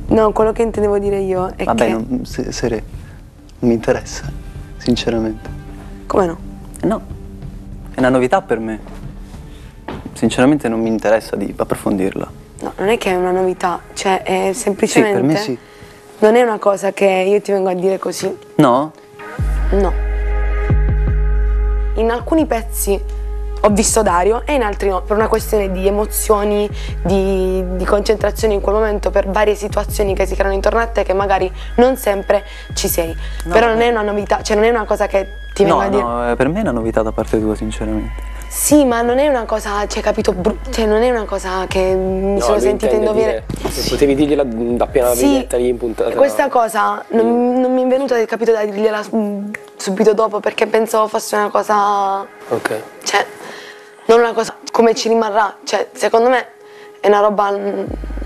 No, quello che intendevo dire io è Vabbè, che... Sere, non mi interessa, sinceramente. Come no? No, è una novità per me. Sinceramente non mi interessa di approfondirla. No, non è che è una novità, cioè è semplicemente... Sì, per me sì. Non è una cosa che io ti vengo a dire così. No? No. In alcuni pezzi ho visto Dario e in altri no, per una questione di emozioni, di concentrazione in quel momento, per varie situazioni che si creano intorno a te che magari non sempre ci sei. No, però non è una novità, cioè non è una cosa che ti vengo a dire. No, per me è una novità da parte tua, sinceramente. Sì, ma non è una cosa, cioè capito, cioè non è una cosa che mi sono sentita in dovere. Se potevi dirgliela appena Sì, vedetta lì in puntata. questa cosa non mi è venuta, capito, da dirgliela subito dopo perché pensavo fosse una cosa... Ok. Cioè, non una cosa come ci rimarrà, cioè secondo me è una roba